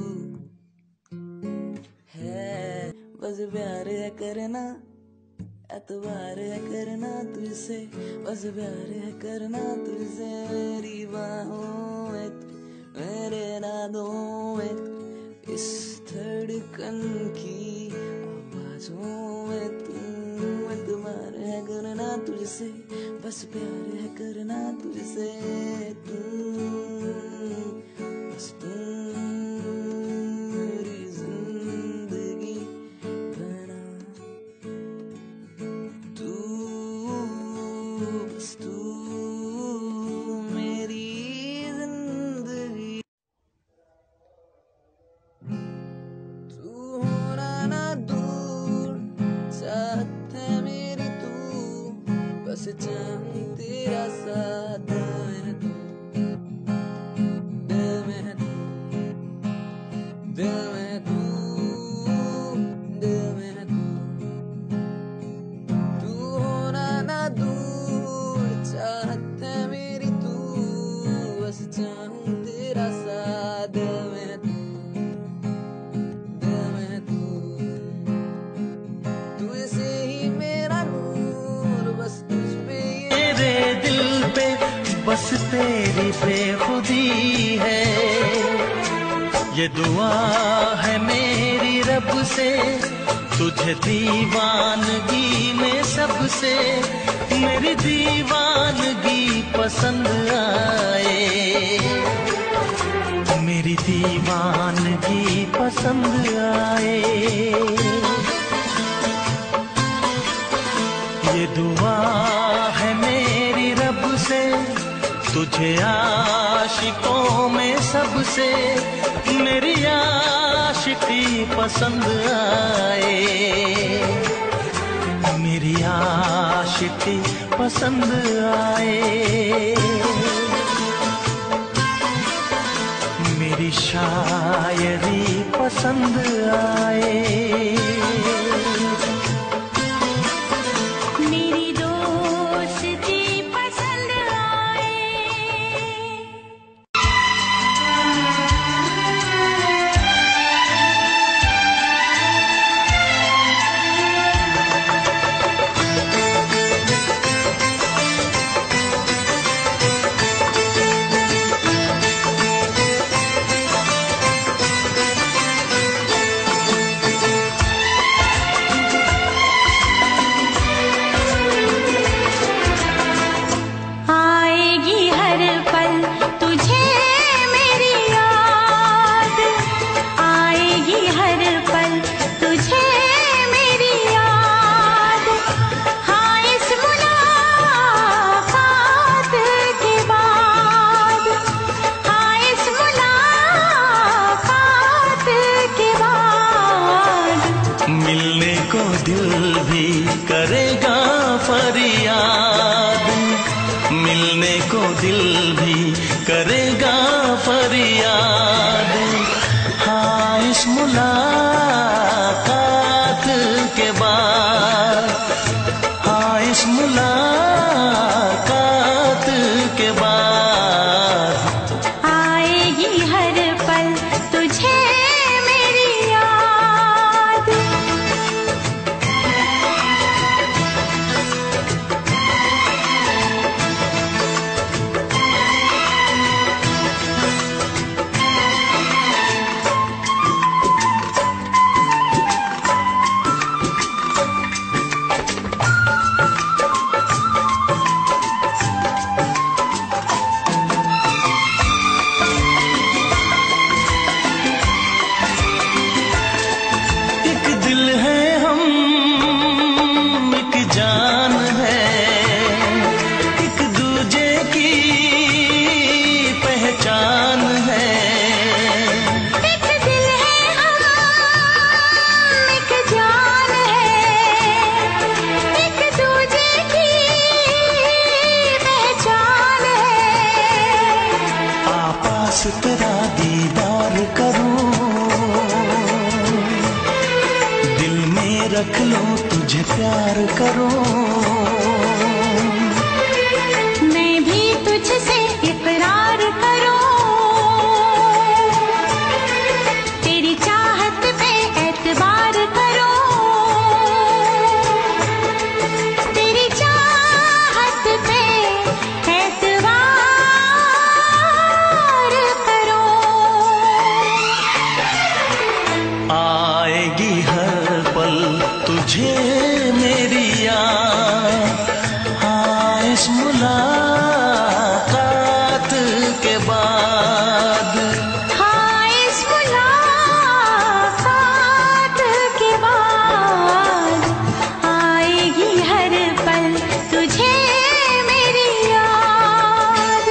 है बस प्यार है करना, एतबार है करना तुझसे, बस प्यार है करना तुझसे, मेरी बाहों में तू, मेरे नादों में तू, इस धड़कन की आवाजों में तू, एतबार है करना तुझसे, बस प्यार है करना तुझसे, तू बस तू मेरी जिंदगी बना, तू बस तू मेरी जिंदगी, तू होना ना दूर, चाहत है मेरी तू, बस चाहूं तेरा साथ, दिल में है तू, दिल में है तू, दिल में है तू, तू होना ना दूर, चाहत है मेरी तू, बस चाहूं तेरा साथ, दिल में है तू, दिल में है तू, तू ऐसे ही मेरा नूर, बस तुझ पे ये मेरे दिल पे बस तेरी बेखुदी है, ये दुआ है मेरी रब से, तुझे दीवानगी में सबसे, मेरी दीवानगी पसंद आए, मेरी दीवानगी पसंद आए, ये दुआ है मेरी रब से, तुझे आशिकों में सबसे, मेरी आशिकी पसंद आए, मेरी आशिकी पसंद आए, मेरी शायरी पसंद आए, मेरी दोस्ती पसंद आए। दिल भी करेगा फरियाद। हाँ, इस मुलाकात के बाद, हाँ इस मुलाकात के बाद आएगी हर पल तुझे मेरी याद। प्यार करूं, मैं भी तुझसे इकरार करूं, तेरी चाहत पे एतबार करूं, तेरी चाहत पे एतबार करूं। आएगी हर पल तुझे मेरी याद, हाँ इस मुलाकात के बाद, हाँ इस मुलाकात के बाद आएगी हर पल तुझे मेरी याद।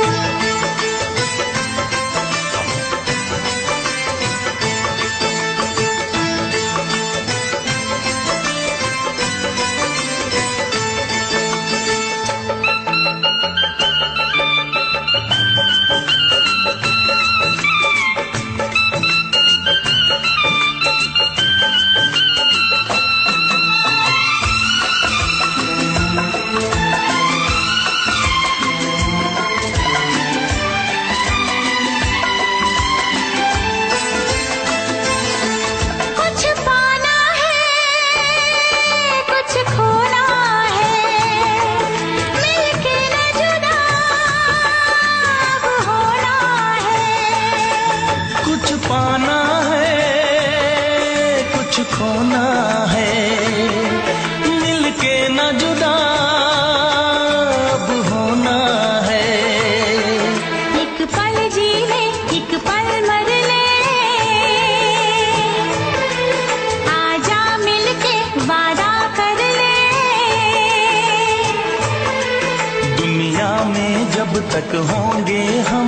कुछ पाना है, कुछ खोना है, मिलके न जुदा अब होना है। कुछ पाना है कुछ खोना है, मिलके न जुदा अब होना है। एक पल जी ले, एक पल मर ले, आजा मिलके वादा कर ले। दुनिया में जब तक होंगे हम,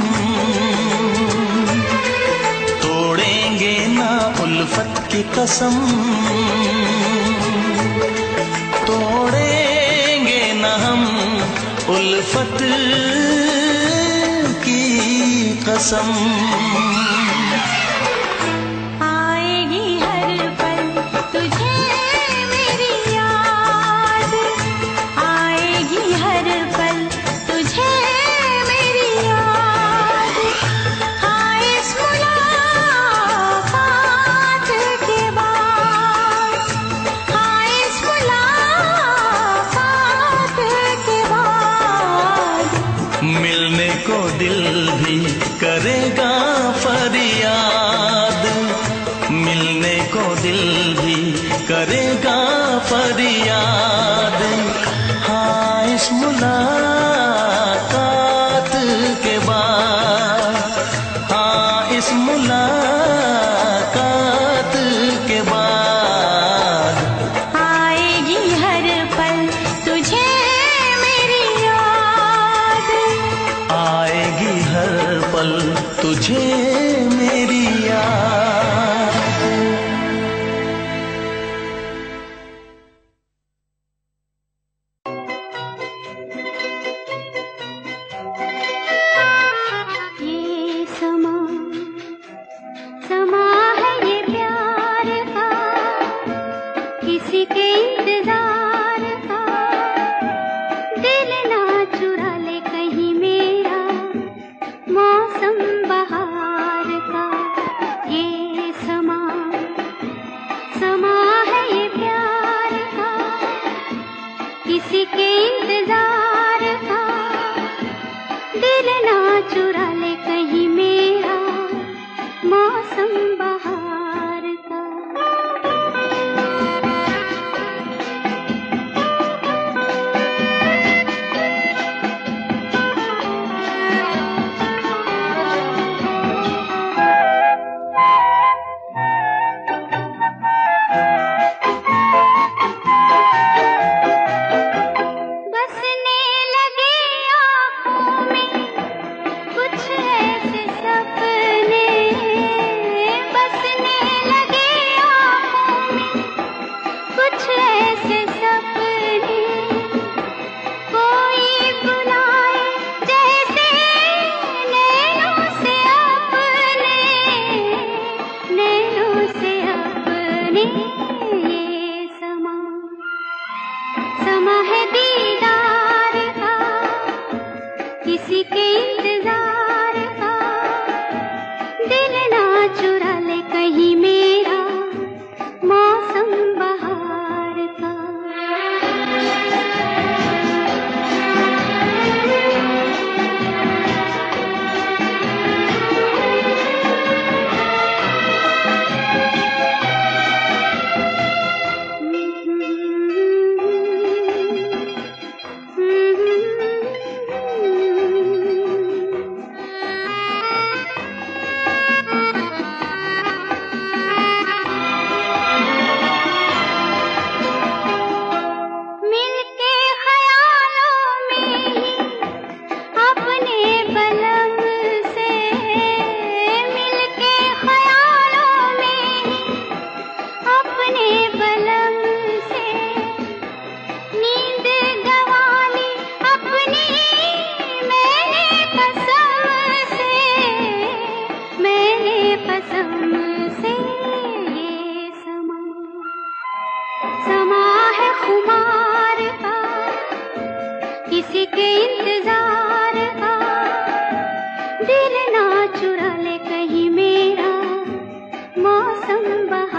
तोड़ेंगे ना उल्फत की कसम, तोड़ेंगे ना हम उल्फत की कसम। आएगी हर पल तुझे मेरी याद, आएगी हर पल तुझे मेरी याद। हाँ इस मुलाकात के बाद, हाँ इस मुलाकात के बाद मिलने को दिल भी करेगा फरियाद, मिलने को दिल भी करेगा फरियाद। हाँ इस मुलाकात के बाद, हाँ इस मुलाकात के बाद आएगी हर पल तुझे मेरी याद। आएगी हर पल तुझे मेरी याद। ये समा समा है ये प्यार का, किसी के इंतजार का। दिल ना चुरा ले कहीं मेरा मौसम बहार का। ये समा समा है ये प्यार का, किसी के इंतजार का। दिल ना चुरा ले कहीं मेरा मौसम बहार का। बसने लगे आँखों में कुछ ऐसे किसी के इंतजार का दिल ना चुरा ले कहीं मेरा मौसम बहार का। किसी के इंतजार का दिल ना चुरा ले कहीं मेरा मौसम बहार।